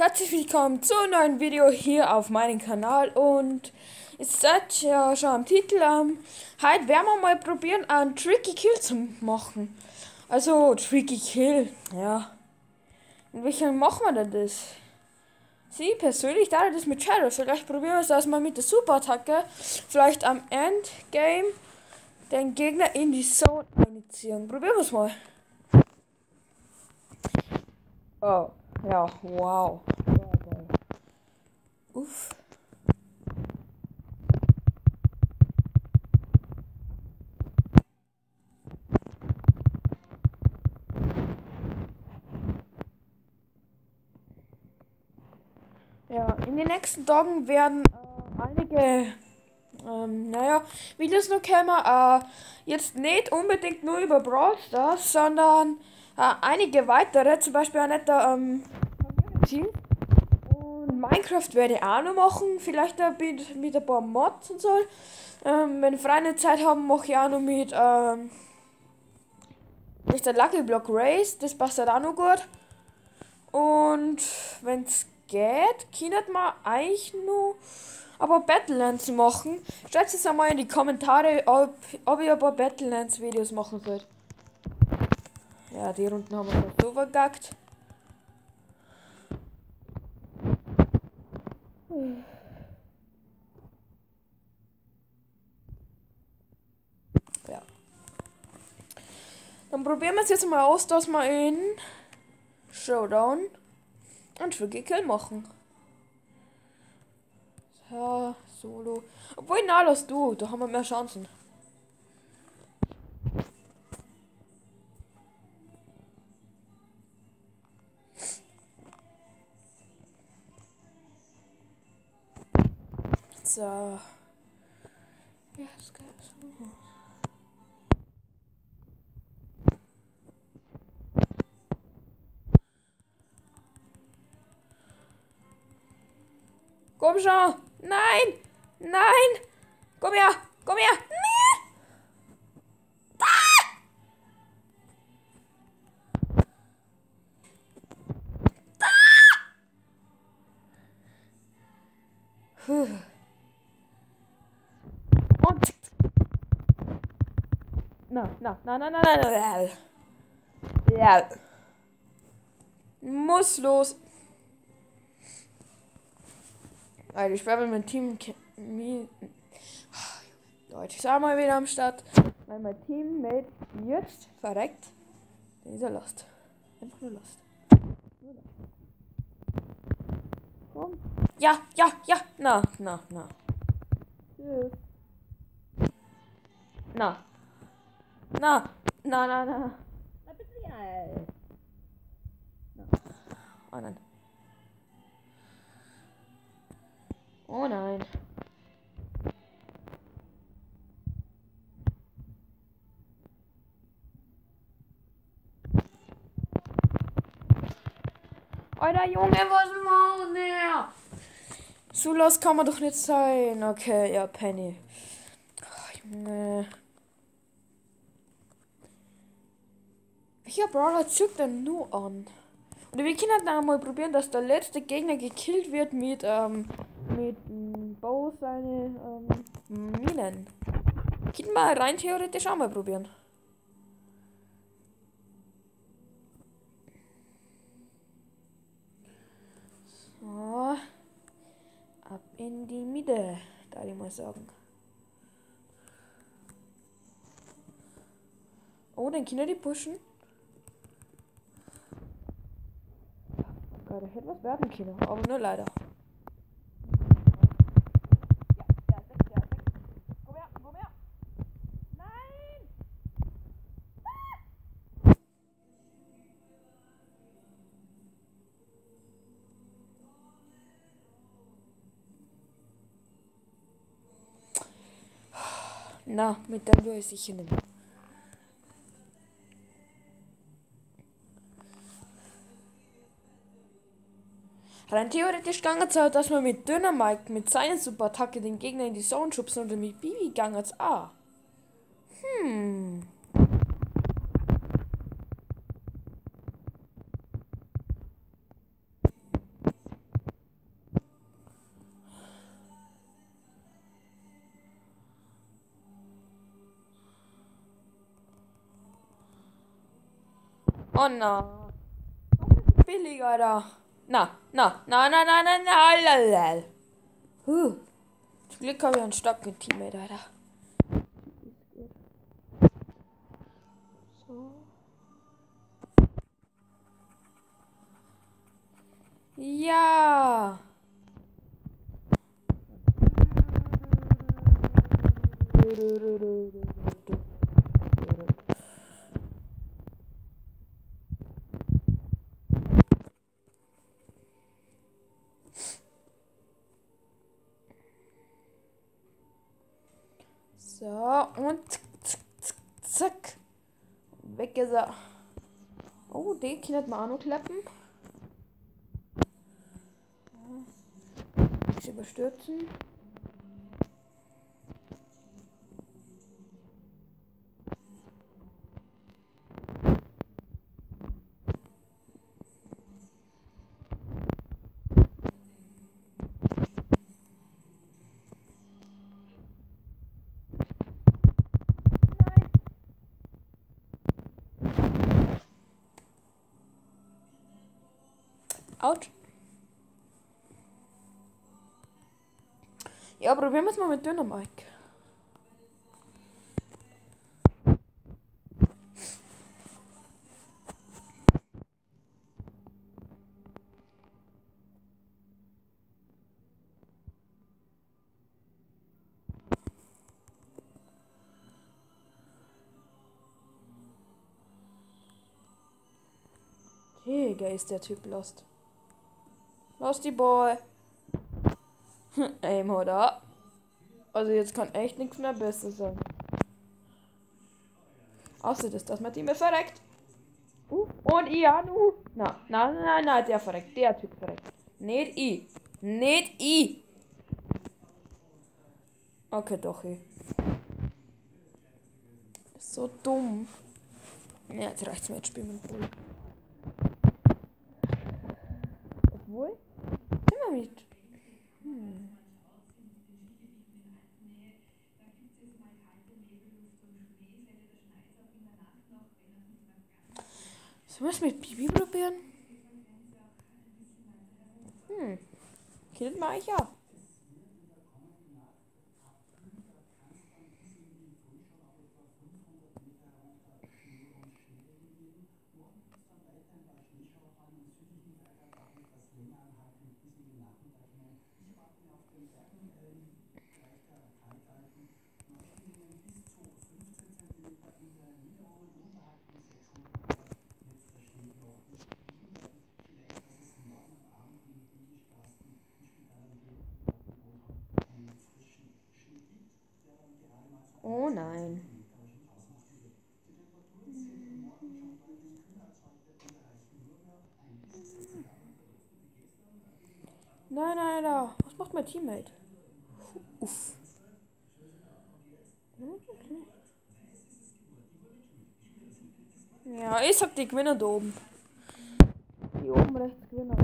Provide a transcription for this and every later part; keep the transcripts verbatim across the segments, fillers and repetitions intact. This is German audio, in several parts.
Herzlich willkommen zu einem neuen Video hier auf meinem Kanal und ihr seid ja schon am Titel. Ähm, heute werden wir mal probieren, einen Tricky Kill zu machen. Also Tricky Kill, ja. In welchem machen wir denn das? Sie persönlich da das mit Shadow. Vielleicht probieren wir es erstmal mit der Superattacke. Vielleicht am Endgame den Gegner in die Zone einziehen. Probieren wir es mal. Oh, ja, wow. Uff. Ja, in den nächsten Tagen werden äh, einige, ähm, naja, Videos noch kommen. Äh, jetzt nicht unbedingt nur über Brawl Stars, sondern äh, einige weitere, zum Beispiel auch nicht der ähm, Community. Und Minecraft werde ich auch noch machen, vielleicht auch mit, mit ein paar Mods und so. Ähm, wenn Freunde Zeit haben, mache ich auch noch mit, ähm, mit der Lucky Block Race, das passt halt auch noch gut. Und wenn es geht, könnte man eigentlich nur aber Battlelands machen. Schreibt es einmal in die Kommentare, ob, ob ich ein paar Battlelands Videos machen soll. Ja, die Runden haben wir noch so vergackt. Ja. Dann probieren wir es jetzt mal aus, dass wir in Showdown einen Tricky Kill machen. Ja, Solo. Obwohl, na, lass du, da haben wir mehr Chancen. So. Ja, das geht so. Komm schon! Nein! Nein! Komm her! Komm her! Nee! Ah! Puh. Und. Na, na, na, na, na, na, na. Ja. Muss los. Alter, ich werde mit meinem Team. Deutsch ist auch mal wieder am Start. Weil mein Teammate jetzt verreckt. Der ist er lost. Einfach nur lost. Nur lost. Komm. Ja, ja, ja. Na, na, na. Tschüss. Na. Na. Na, na, na. Na bitte ja. Na. Oh nein. Oh nein. Alter Junge, was macht der? So los kann man doch nicht sein. Okay, ja, Penny. Oh, Junge. Welcher Brawler zückt denn nur an? Und wir können dann mal probieren, dass der letzte Gegner gekillt wird mit, ähm, mit ähm, Bo seine, ähm, Minen. Können wir rein theoretisch auch mal probieren. So. Ab in die Mitte, da ich mal sagen. Oh, dann können die pushen. Da hätte was werden können, aber nur leider. Ja, ja, weg, ja, weg. Komm her, komm her. Nein! Na, mit dem tue ich sicher nicht mehr. Rein theoretisch gegangen es auch, dass man mit Dynamite, mit seiner Superattacke den Gegner in die Zone schubsen oder mit Bibi gegangen es auch. Hm. Oh na. Billig, Alter. Na, na, na, na, na, na, na, lalal. Huh. Zum Glück habe ich einen starken Teammate, Alter. So. Ja. So, und zack, zack, zack. Weg ist er. Oh, den kann man auch noch klappen. Ich überstürzen. Autsch. Ja, probieren wir es mal mit Dynamike. Digga, ist der Typ lost. Losty Boy. Aim oder? Also jetzt kann echt nichts mehr besser sein. Außer das, dass mein Team ist verreckt. Uh, und Ianu. Na, na, na, na, der verreckt. Der Typ verreckt. Nicht ich. Nicht ich. Okay, doch ich. So dumm. Ja, jetzt reicht's mir, jetzt spielen wir mit Bull. Obwohl? Immer mit. Hm. Sollen wir es mit Bibi probieren? Hm. Killt mal ich ja. Oh nein. Nein, nein, nein. Was macht mein Teammate? Uff. Ja, ich sag die Gewinner da oben. Die oben rechts Gewinner.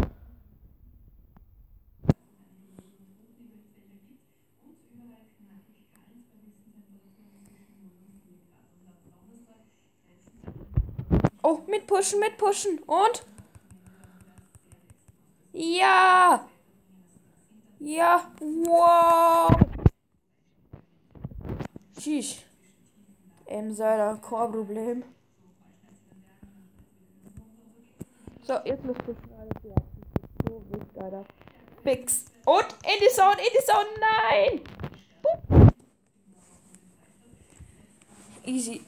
Oh, mitpushen, mitpushen. Und? Ja! Ja! Wow! Tschüss. Ähm, Seiler, kein Problem. So, jetzt muss pushen alles hier. So, wild, Alter. Fix. Und in die Zone, in die Zone, nein! Boop. Easy.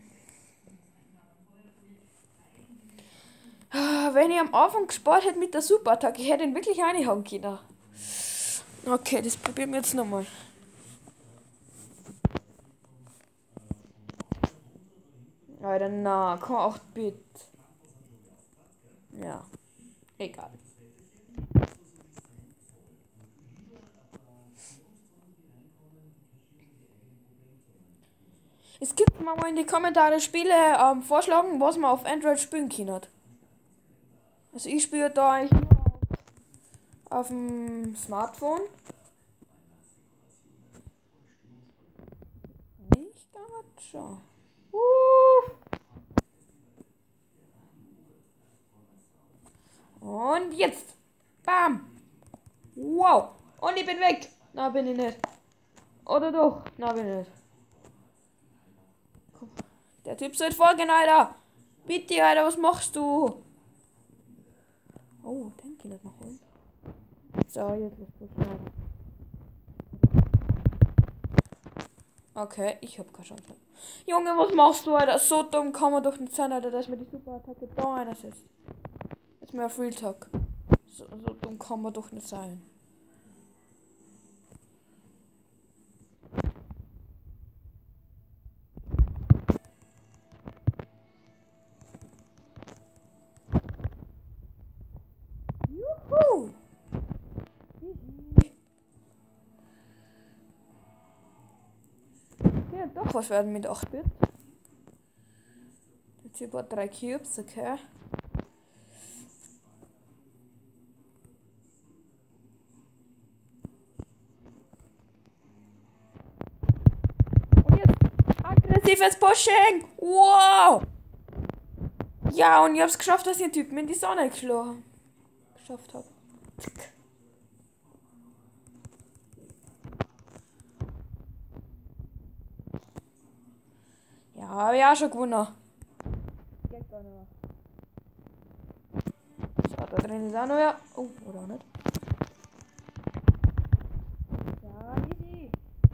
Wenn ich am Anfang gespart hätte mit der Superattacke, ich hätte ihn wirklich reinhauen können. Okay, das probieren wir jetzt nochmal. Alter, na, komm acht Bit. Ja, egal. Es gibt mal in die Kommentare Spiele ähm, vorschlagen, was man auf Android spielen kann. Also ich spiele da eigentlich nur auf, auf dem Smartphone. Nicht gacha. Uh. Und jetzt. Bam. Wow. Und ich bin weg. Na, bin ich nicht. Oder doch? Na, bin ich nicht. Komm. Der Typ soll folgen, Alter. Bitte, Alter, was machst du? Oh, den kann ich noch holen. So, jetzt ist das schnell. Okay, ich hab keine Chance. Junge, was machst du, Alter? So dumm kann man doch nicht sein, Alter, dass mir die Superattacke da einer sitzt. Jetzt mehr Free Talk. So, so dumm kann man doch nicht sein. Juhu! Ja, doch was werden mit acht Bit. Der Typ hat drei Cubes, okay. Und jetzt aggressives Pushing! Wow! Ja, und ich hab's geschafft, dass ich den Typen in die Sonne geschlagen geschafft habe. Ja, habe ich auch schon gewonnen. Geht gar nicht mehr. So, da drin ist auch noch ja. Oh, oder nicht? Ja, easy.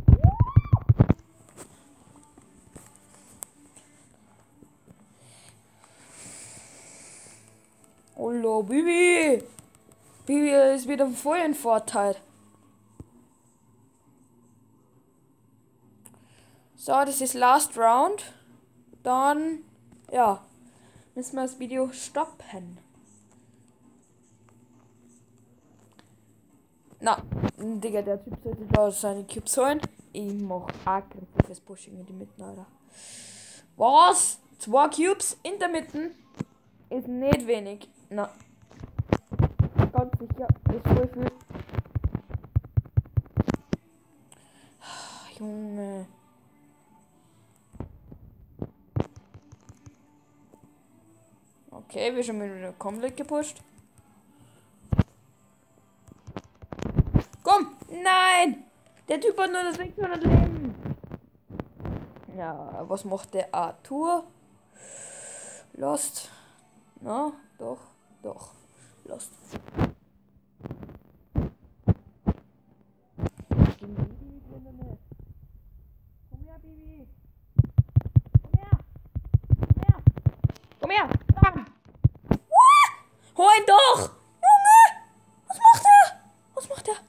Hallo, Bibi! Bibi ist wieder voll in Vorteil. So, das ist Last Round. Dann, ja, müssen wir das Video stoppen. Na, Digga, der Typ sollte da seine Cubes holen. Ich mach aggressives Pushing in die Mitte, Alter. Was? Zwei Cubes in der Mitte ist nicht wenig. Na, ganz sicher, ist voll viel. Junge. Okay, wir schon wieder komplett gepusht. Komm! Nein! Der Typ hat nur das sechshundert Leben. Ja, was macht der Arthur? Lost. Na, doch, doch. Lost. Komm her, Bibi. Komm her. Komm her. Komm her. Bam. What? Hol ihn doch. Junge. Was macht er? Was macht er?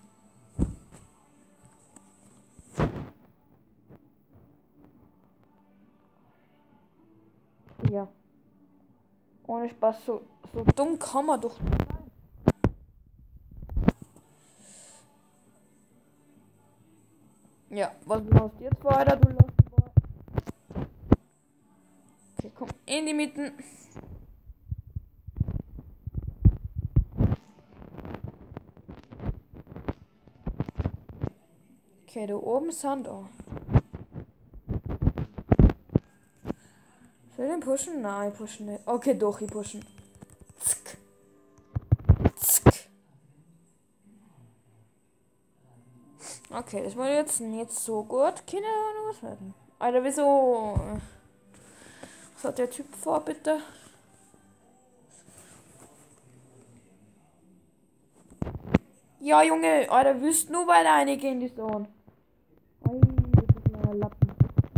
Ja. Ohne Spaß, so, so dumm kann man doch nicht sein. Ja, was machst du jetzt weiter, du Lost? Okay, komm, in die Mitte. Okay, da oben sind da. Soll ich den pushen? Nein, ich pushen nicht. Okay, doch, ich pushen. Zick. Zick. Okay, das war jetzt nicht so gut. Kann ja noch was werden. Alter, wieso? Was hat der Typ vor, bitte? Ja, Junge, Alter, wüsst nur weil einige in die Zone. Ei, das ist ein Lappen.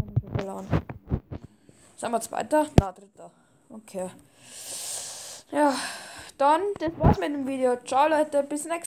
Sind wir Zweiter? Na, Dritter. Okay. Ja, dann, das war's mit dem Video. Ciao, Leute, bis nächstes Mal.